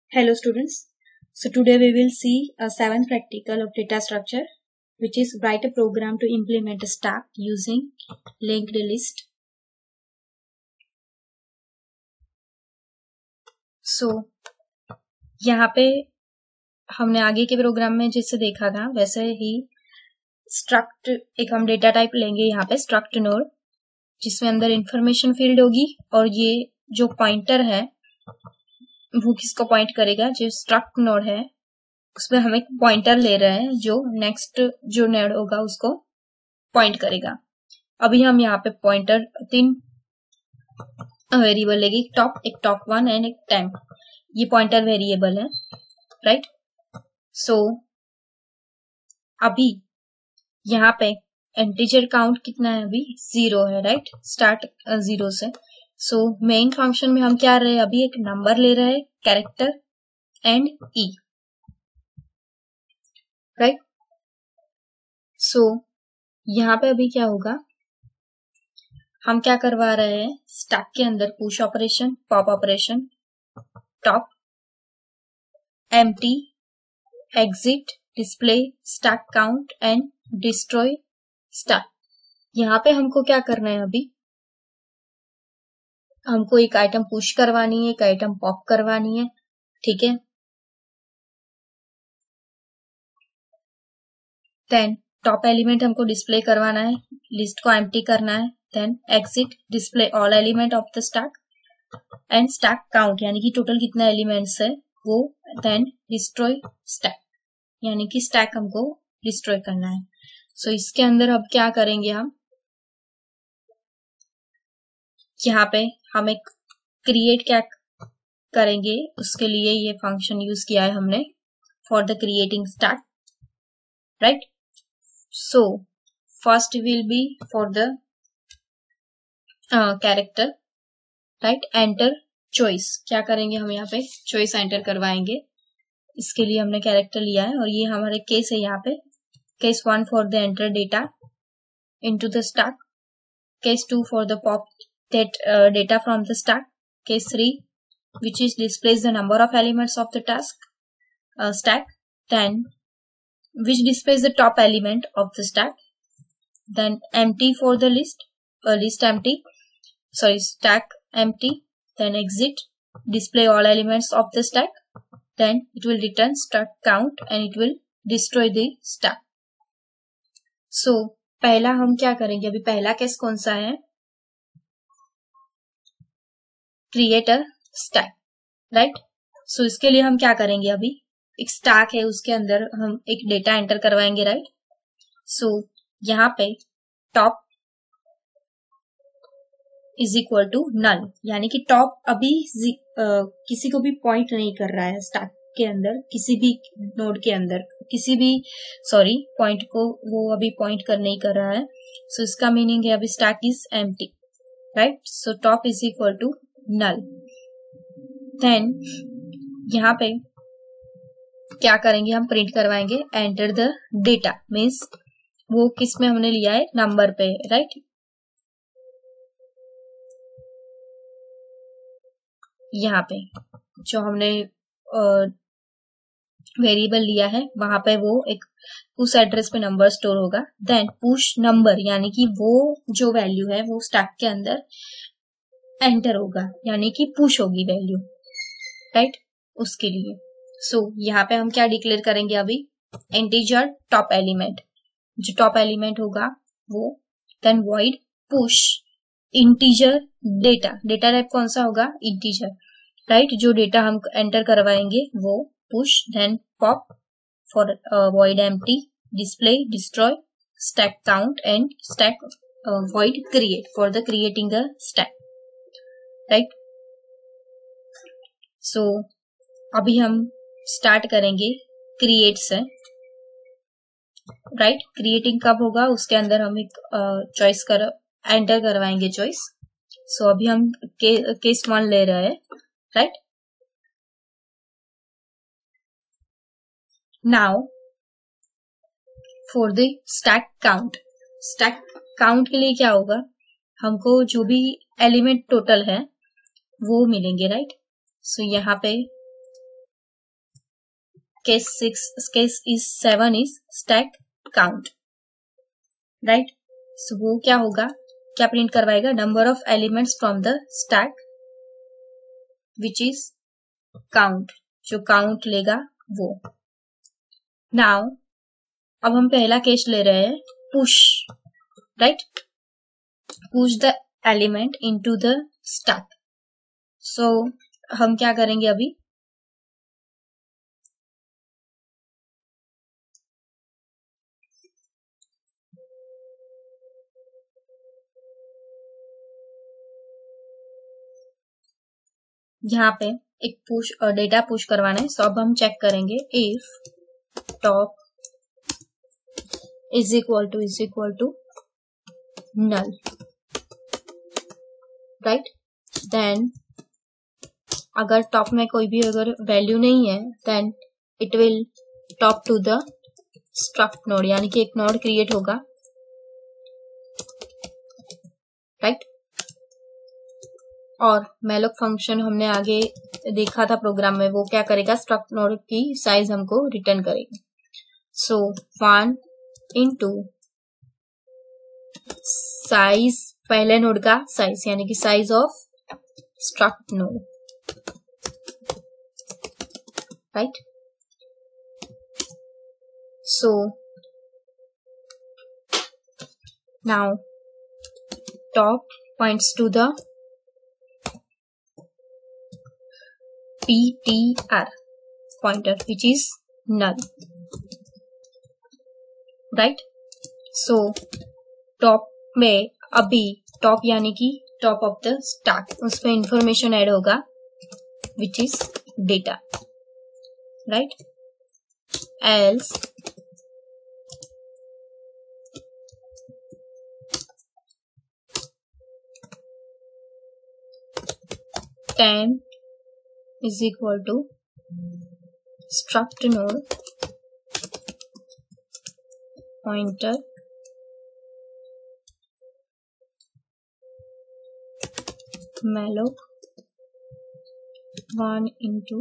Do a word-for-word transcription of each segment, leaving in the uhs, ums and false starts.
Hello students. So today we will see a seventh practical of data structure, which is write a program to implement a stack using linked list. So यहाँ पे हमने आगे के programme में जैसे देखा था वैसे ही स्ट्रक्ट एक हम डेटा टाइप लेंगे यहाँ पे स्ट्रक्ट नोड, जिसमें अंदर इंफॉर्मेशन फील्ड होगी और ये जो पॉइंटर है वो किसको पॉइंट करेगा, जो स्ट्रक्ट नोड है उसमें हम एक पॉइंटर ले रहे हैं जो नेक्स्ट जो नोड होगा उसको पॉइंट करेगा। अभी हम यहाँ पे पॉइंटर तीन वेरिएबल लेगी, टॉप एक टॉप वन एंड एक टेम्प, ये पॉइंटर वेरिएबल है, राइट। सो so, अभी यहाँ पे इंटीजर काउंट कितना है, अभी जीरो है, राइट, स्टार्ट जीरो से। सो मेन फंक्शन में हम क्या रहे हैं, अभी एक नंबर ले रहे हैं, character and e, right. So यहाँ पे अभी क्या होगा, हम क्या करवा रहे हैं, स्टैक के अंदर push operation, pop operation, top, empty, exit, display, stack count and destroy stack. यहाँ पे हमको क्या करना है, अभी हमको एक आइटम पुश करवानी है, एक आइटम पॉप करवानी है, ठीक है। देन टॉप एलिमेंट हमको डिस्प्ले करवाना है, लिस्ट को एम्प्टी करना है, then exit, display all element of the stack and stack count यानी कि टोटल कितना एलिमेंट्स है वो, देन डिस्ट्रॉय स्टैक यानी कि स्टैक हमको डिस्ट्रॉय करना है। सो so, इसके अंदर अब क्या करेंगे, हम यहाँ पे हम एक क्रिएट क्या करेंगे, उसके लिए ये फंक्शन यूज किया है हमने for the creating stack, right. So first will be for the character, right, enter choice, क्या करेंगे हम यहाँ पे चॉइस एंटर करवाएंगे, इसके लिए हमने कैरेक्टर लिया है और ये हमारे केस है, यहाँ पे case one for the enter data into the stack, case two for the pop that uh, data from the stack, case three which is displays the number of elements of the task uh, stack, then which displays the top element of the stack, then empty for the list, uh, list empty, sorry stack empty, then exit, display all elements of the stack, then it will return stack count and it will destroy the stack. So पहला हम क्या करेंगे, अभी पहला case कौन सा है, create a stack, right. So इसके लिए हम क्या करेंगे, अभी एक स्टैक है उसके अंदर हम एक डेटा एंटर करवाएंगे, राइट। सो यहाँ पे top is equal to null, यानी कि टॉप अभी uh, किसी को भी पॉइंट नहीं कर रहा है स्टैक के अंदर, किसी भी नोड के अंदर किसी भी सॉरी पॉइंट को वो अभी पॉइंट कर नहीं कर रहा है। सो so, इसका मीनिंग है अभी stack is empty, right. So top is equal to null. Then यहाँ पे क्या करेंगे, हम प्रिंट करवाएंगे एंटर द डेटा, मीन्स वो किस में हमने लिया है, नंबर पे, राइट। यहाँ पे जो हमने वेरिएबल लिया है वहां पे वो एक उस एड्रेस पे नंबर स्टोर होगा, देन पुश नंबर यानी कि वो जो वैल्यू है वो स्टैक के अंदर एंटर होगा यानी कि पुश होगी वैल्यू, राइट, उसके लिए। सो so, यहाँ पे हम क्या डिक्लेयर करेंगे, अभी इंटीजर टॉप एलिमेंट, जो टॉप एलिमेंट होगा वो, then void push integer data, data type कौन सा होगा, इंटीजर, राइट, जो डेटा हम एंटर करवाएंगे वो push, then pop for void empty, display, destroy, stack count and stack void create for the creating the stack, right. So अभी हम start करेंगे क्रिएट से, राइट। क्रिएटिंग कब होगा, उसके अंदर हम एक चॉइस uh, कर एंटर करवाएंगे चॉइस। सो so, अभी हम के, केस वन ले रहे हैं, right. Now for the stack count, stack count के लिए क्या होगा, हमको जो भी एलिमेंट टोटल है वो मिलेंगे, राइट। सो यहाँ पे case six case is seven is stack count, right. So वो क्या होगा, क्या प्रिंट करवाएगा, number of elements from the stack which is count, जो काउंट लेगा वो। नाउ अब हम पहला केस ले रहे हैं push, right, push the element into the stack. So हम क्या करेंगे अभी, यहाँ पे एक पुश और डेटा पुश करवाना है। सो अब हम चेक करेंगे if top is equal to is equal to null, right. Then अगर टॉप में कोई भी अगर वैल्यू नहीं है then it will top to the struct node, यानी कि एक नोड क्रिएट होगा, राइट। और मैलोक फंक्शन हमने आगे देखा था प्रोग्राम में, वो क्या करेगा, स्ट्रक्ट नोड की साइज हमको रिटर्न करेगा। सो वन इंटू साइज, पहले नोड का साइज यानी कि size of struct node, right. So now top points to the P T R pointer which is null, right. So top में अभी top यानी कि top of the stack, उसमें information add होगा which is data, right. Else temp is equal to struct node pointer malloc one into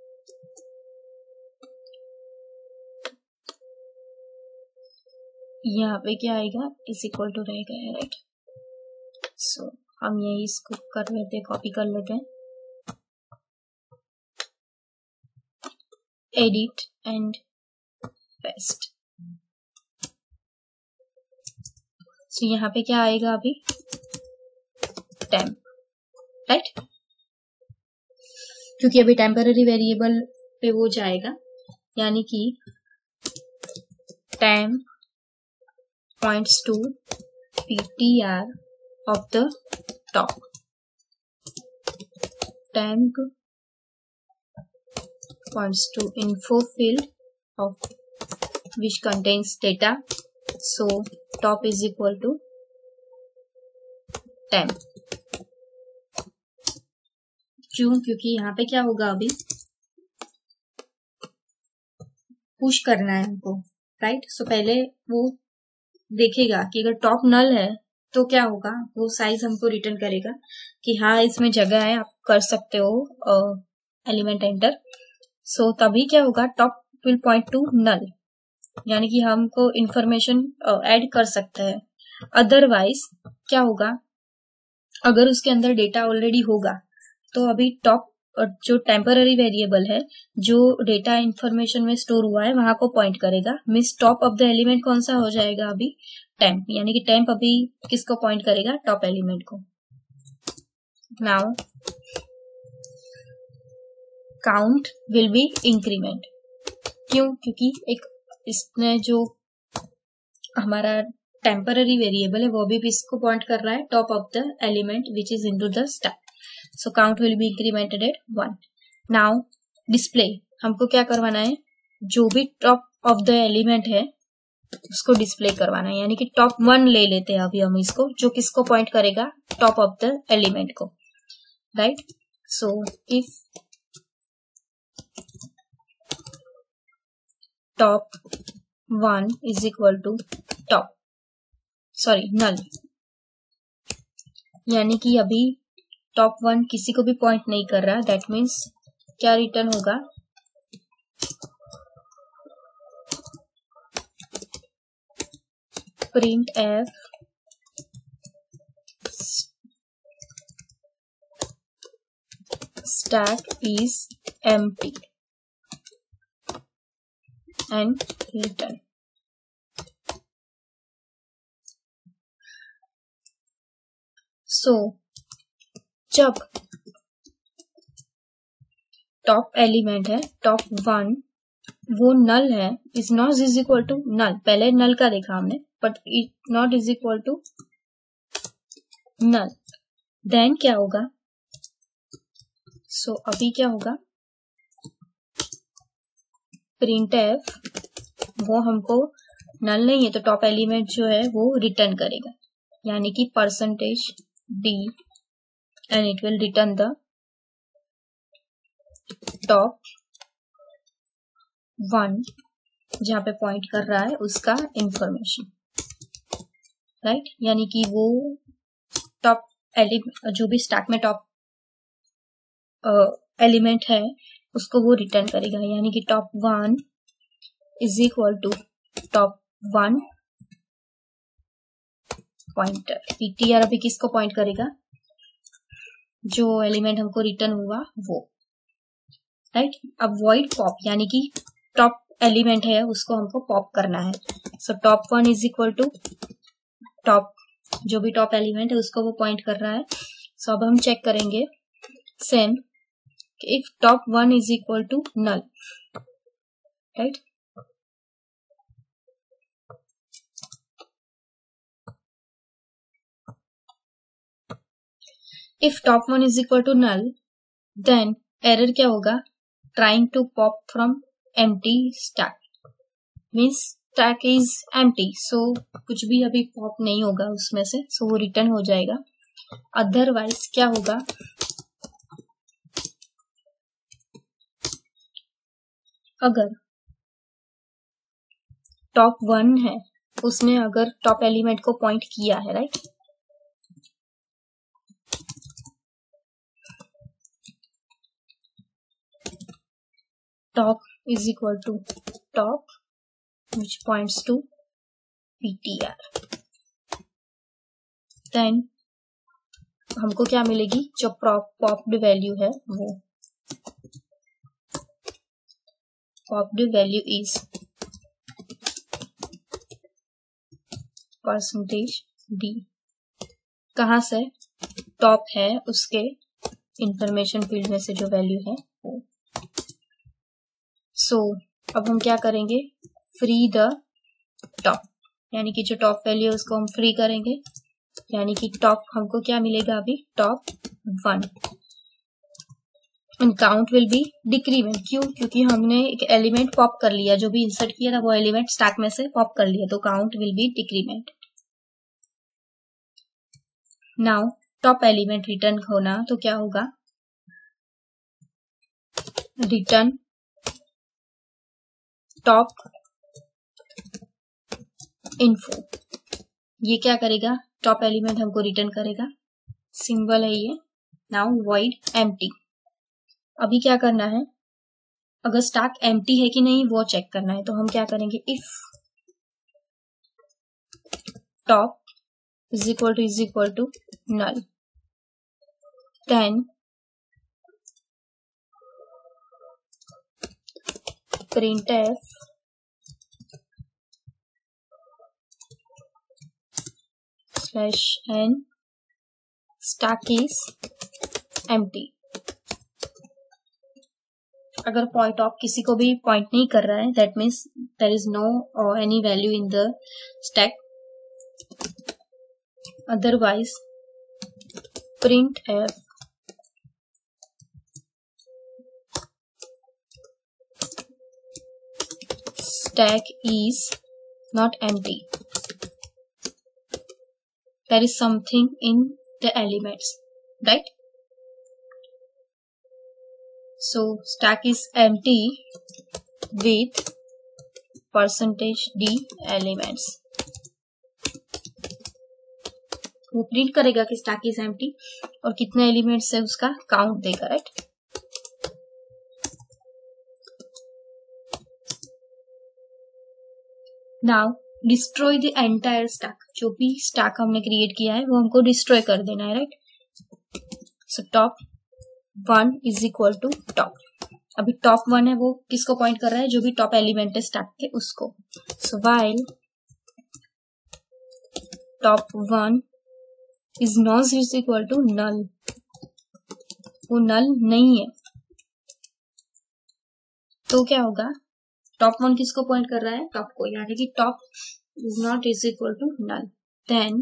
यहाँ पे क्या आएगा, इज इक्वल टू रहेगा, राइट। सो हम यही इसको कर लेते हैं, कॉपी कर लेते हैं, edit and paste। So so, यहाँ पे क्या आएगा अभी, temp, राइट, क्योंकि अभी टेम्पररी वेरिएबल पे वो जाएगा, यानी कि temp points to ptr of the top, temp points to info field of which contains data, so top is equal to temp। क्यों, क्योंकि यहाँ पे क्या होगा, अभी पुश करना है हमको, राइट। सो पहले वो देखेगा कि अगर टॉप नल है तो क्या होगा, वो साइज हमको रिटर्न करेगा कि हाँ इसमें जगह है, आप कर सकते हो एलिमेंट एंटर। सो so, तभी क्या होगा, top will point to null, यानी कि हमको इंफॉर्मेशन ऐड कर सकते हैं। अदरवाइज क्या होगा, अगर उसके अंदर डेटा ऑलरेडी होगा तो अभी टॉप जो टेम्पररी वेरिएबल है, जो डेटा इंफॉर्मेशन में स्टोर हुआ है वहां को पॉइंट करेगा। Means top of the element कौन सा हो जाएगा अभी, टेम्प, यानी कि टेम्प अभी किसको पॉइंट करेगा, टॉप एलिमेंट को। Now count will be increment, क्यों, क्योंकि एक इसमें जो हमारा टेम्पररी वेरिएबल है वो भी इसको पॉइंट कर रहा है, top of the element which is into the stack. So count will be incremented at one. Now display, हमको क्या करवाना है, जो भी टॉप ऑफ द एलिमेंट है उसको डिस्प्ले करवाना है, यानी कि टॉप वन ले लेते हैं अभी हम इसको, जो किसको पॉइंट करेगा, टॉप ऑफ द एलिमेंट को, right. So if top one is equal to top sorry null, यानी कि अभी टॉप वन किसी को भी पॉइंट नहीं कर रहा, दैट मीन्स क्या रिटर्न होगा, print f stack is empty and return. So जब टॉप एलिमेंट है टॉप वन वो नल है, is not is equal to null, पहले नल का देखा हमने, but it not is equal to null, then क्या होगा? सो so, अभी क्या होगा? प्रिंट एफ वो हमको नल नहीं है तो टॉप एलिमेंट जो है वो रिटर्न करेगा, यानी कि percentage d and it will return the top one जहां पे पॉइंट कर रहा है उसका इंफॉर्मेशन, राइट right? यानी कि वो टॉप एलिमेंट जो भी स्टैक में टॉप एलिमेंट uh, है उसको वो रिटर्न करेगा, यानी कि top one is equal to top one pointer. PTR अभी किसको पॉइंट करेगा? जो एलिमेंट हमको रिटर्न हुआ वो, राइट right? अब वॉइड पॉप यानी कि टॉप एलिमेंट है उसको हमको पॉप करना है। So top one is equal to top जो भी टॉप एलिमेंट है उसको वो पॉइंट कर रहा है। सो so, अब हम चेक करेंगे same if top one is equal to null, right? If top one is equal to null, then error क्या होगा? Trying to pop from empty stack, means stack is empty, so कुछ भी अभी pop नहीं होगा उसमें से, so वो रिटर्न हो जाएगा। अदरवाइज क्या होगा? अगर टॉप वन है उसने अगर टॉप एलिमेंट को पॉइंट किया है, right, top is equal to top which points to PTR, then हमको क्या मिलेगी? जो पॉप्ड वैल्यू है वो popped value is percentage d, कहाँ से? टॉप है उसके इंफॉर्मेशन फील्ड में से जो वैल्यू है वो। सो so, अब हम क्या करेंगे? फ्री द टॉप, यानी कि जो टॉप वैल्यू है उसको हम फ्री करेंगे, यानी कि टॉप हमको क्या मिलेगा? अभी top one and count will be decrement. क्यों? क्योंकि हमने एक एलिमेंट पॉप कर लिया, जो भी इंसर्ट किया था वो एलिमेंट स्टैक में से पॉप कर लिया, तो count will be decrement. Now top element return होना तो क्या होगा? Return top info. ये क्या करेगा? टॉप एलिमेंट हमको रिटर्न करेगा, सिंबल है ये। Now void empty. अभी क्या करना है? अगर स्टैक एम्प्टी है कि नहीं वो चेक करना है, तो हम क्या करेंगे? If top is equal to is equal to null, then print f slash n stack is empty. अगर पॉइंट ऑफ किसी को भी पॉइंट नहीं कर रहा है, that means there is no any value in the stack. Otherwise print f stack is not empty, there is something in the elements, right? So stack is empty with percentage d elements. वो print करेगा कि stack is empty और कितने elements है उसका count देगा, right? Now destroy the entire stack, जो भी स्टैक हमने क्रिएट किया है वो हमको डिस्ट्रॉय कर देना है, right. So top one is equal to top, अभी टॉप वन है वो किसको पॉइंट कर रहा है, जो भी टॉप एलिमेंट है स्टैक के उसको। So while top one is not is equal to null, वो नल नहीं है, तो क्या होगा, टॉप वन किसको पॉइंट कर रहा है, टॉप को, यानी कि top is not is equal to null. Then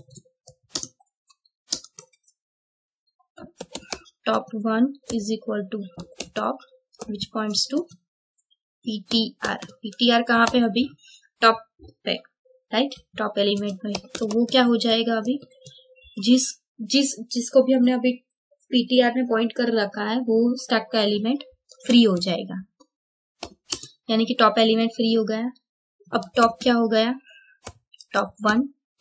top one is equal to top which points to PTR, PTR कहाँ पे अभी, टॉप पे, राइट, टॉप एलिमेंट में, तो वो क्या हो जाएगा, अभी जिस जिस जिसको भी हमने अभी पीटीआर में पॉइंट कर रखा है वो स्टैक का एलिमेंट फ्री हो जाएगा, यानी कि टॉप एलिमेंट फ्री हो गया। अब टॉप क्या हो गया, टॉप वन,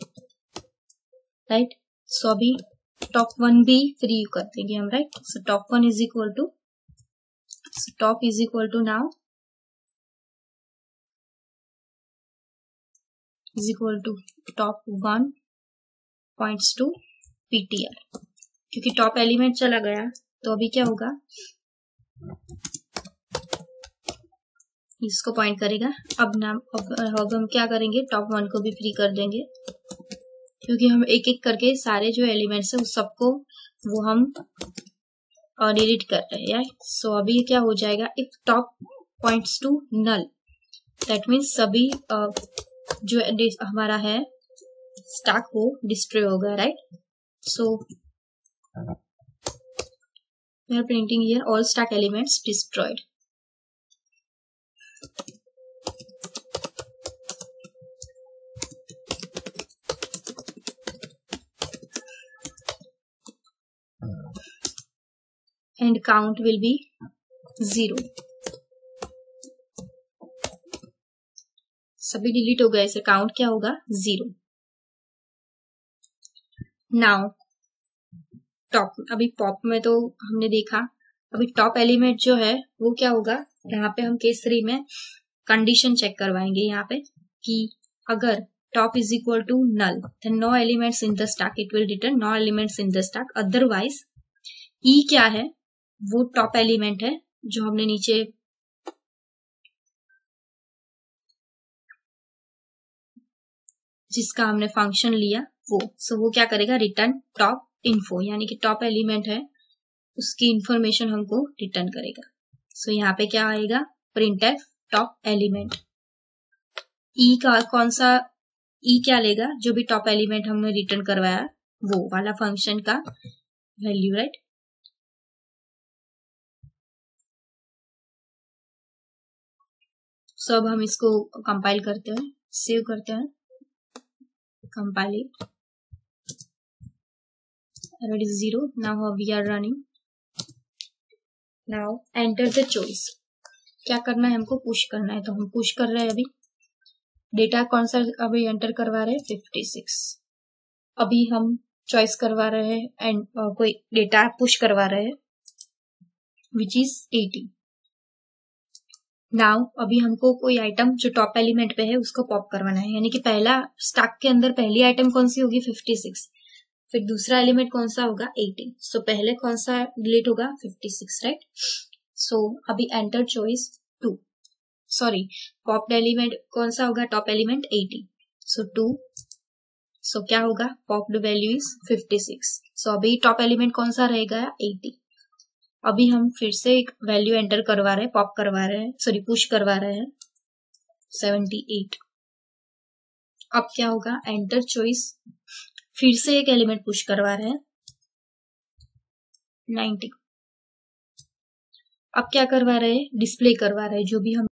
राइट। सो अभी टॉप वन भी फ्री कर देंगे हम, right. So top one is equal to, top is equal to now is equal to top one points to PTR, क्योंकि टॉप एलिमेंट चला गया तो अभी क्या होगा, इसको पॉइंट करेगा। अब नाम अब, अब हम क्या करेंगे, टॉप वन को भी फ्री कर देंगे, क्योंकि हम एक एक करके सारे जो एलिमेंट्स है उस सबको वो हम डिलीट कर रहे हैं। सो so, अभी क्या हो जाएगा, if top points to null, that means सभी uh, जो हमारा है स्टैक वो डिस्ट्रॉय होगा, right. So we are printing here all stack elements destroyed. And count will be zero, सभी डिलीट हो गए, इसे काउंट क्या होगा, जीरो। नाउ टॉप, अभी पॉप में तो हमने देखा, अभी टॉप एलिमेंट जो है वो क्या होगा, यहाँ पे हम केस थ्री में कंडीशन चेक करवाएंगे यहाँ पे कि अगर top is equal to null then no elements in the stack, it will return no elements in the stack, otherwise e क्या है, वो टॉप एलिमेंट है जो हमने नीचे जिसका हमने फंक्शन लिया वो, सो so वो क्या करेगा, रिटर्न टॉप इन्फो, यानी कि टॉप एलिमेंट है उसकी इंफॉर्मेशन हमको रिटर्न करेगा। सो so यहाँ पे क्या आएगा, प्रिंटफ टॉप एलिमेंट। ई का कौन सा, ई क्या लेगा, जो भी टॉप एलिमेंट हमने रिटर्न करवाया वो वाला फंक्शन का वैल्यू, राइट। सो अब हम इसको कंपाइल करते हैं, सेव करते हैं, compile it, error is zero. Now we are running. Now enter the choice, क्या करना है हमको, पुश करना है, तो हम पुश कर रहे हैं। अभी डेटा कौन सा अभी एंटर करवा रहे हैं, फिफ्टी सिक्स। अभी हम चॉइस करवा रहे हैं एंड uh, कोई डेटा पुश करवा रहे हैं विच इज एटी। नाउ अभी हमको कोई आइटम जो टॉप एलिमेंट पे है उसको पॉप करवाना है, यानी कि पहला स्टैक के अंदर पहली आइटम कौन सी होगी, फिफ्टी सिक्स, फिर दूसरा एलिमेंट कौन सा होगा, एटी। सो पहले कौन सा डिलीट होगा, फिफ्टी सिक्स, राइट। सो अभी enter choice two, sorry popped element कौन सा होगा, top element eighty, so two, so क्या होगा, popped value is fifty six. So अभी टॉप एलिमेंट कौन सा रहेगा, एटी। अभी हम फिर से एक वैल्यू एंटर करवा रहे हैं, पॉप करवा रहे हैं, सॉरी पुश करवा रहे हैं, सेवेंटी एट। अब क्या होगा, एंटर चॉइस, फिर से एक एलिमेंट पुश करवा रहे हैं, नाइंटी। अब क्या करवा रहे हैं, डिस्प्ले करवा रहे हैं जो भी हम